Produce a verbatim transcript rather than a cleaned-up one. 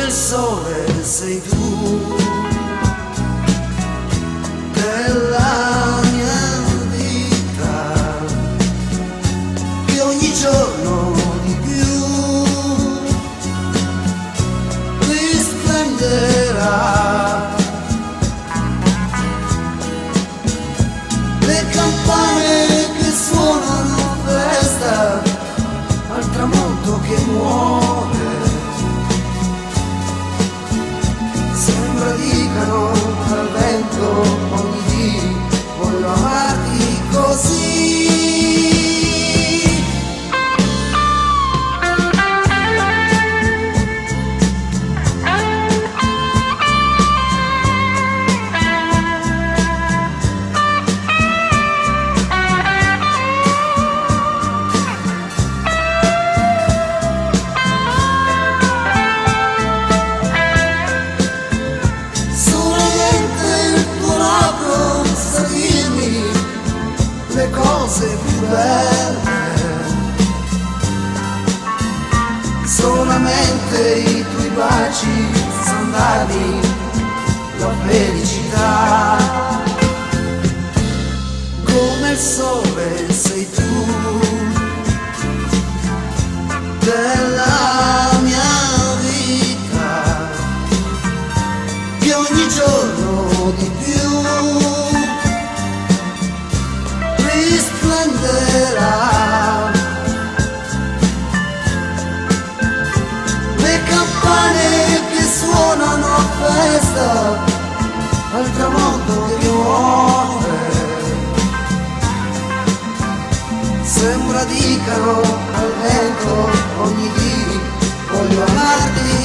come il sole sei tu, della mia vita, che ogni giorno di più risplenderà. Le campane che suonano festa al tramonto che muore, sembra dicano al vento ogni dì voglio amarti così. Le cose più belle, solamente i tuoi baci san darmi la felicità. Come il sole sei tu, della mia vita, che ogni giorno di più risplenderà. Le campane che suonano a festa al tramonto che muore, sembra dicano al vento ogni dì voglio amarti